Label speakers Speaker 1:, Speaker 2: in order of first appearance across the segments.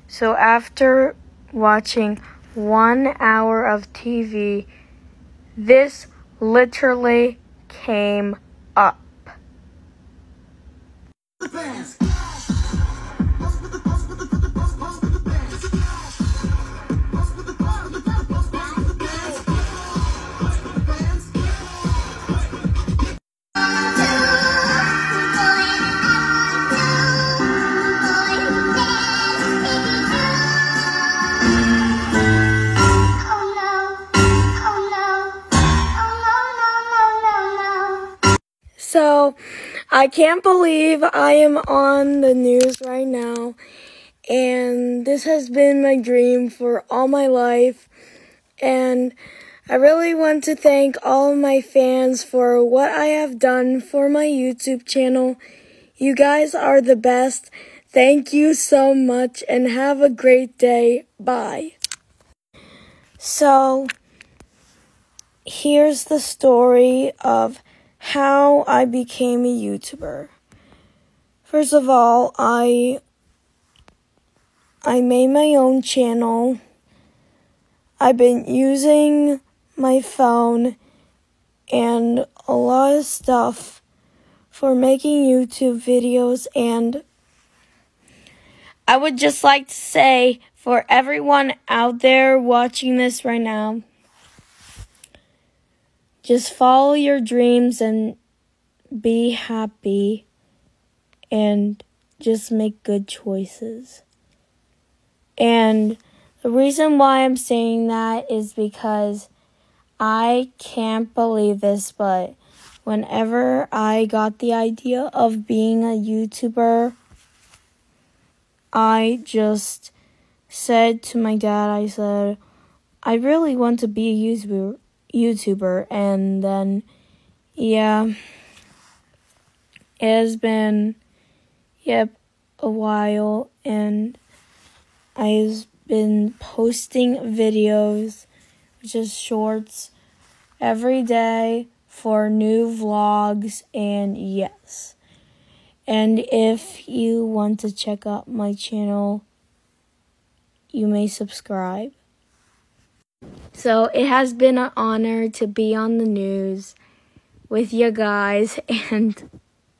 Speaker 1: So after watching 1 hour of TV, this literally came up. So, I can't believe I am on the news right now, and this has been my dream for all my life, and I really want to thank all of my fans for what I have done for my YouTube channel. You guys are the best. Thank you so much, and have a great day. Bye. So, here's the story of how I became a YouTuber. First of all, I made my own channel. I've been using my phone and a lot of stuff for making YouTube videos, and I would just like to say for everyone out there watching this right now, just follow your dreams and be happy and just make good choices. And the reason why I'm saying that is because I can't believe this, but whenever I got the idea of being a YouTuber, I just said to my dad, I said, I really want to be a YouTuber, and then, yeah, it has been, a while, and I've been posting videos, which is shorts, every day for new vlogs, and yes. And if you want to check out my channel, you may subscribe. So it has been an honor to be on the news with you guys, and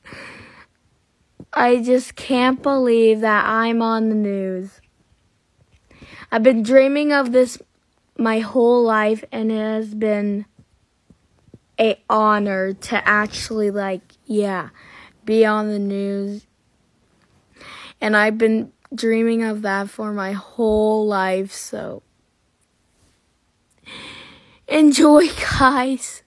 Speaker 1: I just can't believe that I'm on the news. I've been dreaming of this my whole life, and it has been an honor to actually, be on the news. And I've been dreaming of that for my whole life, so enjoy, guys.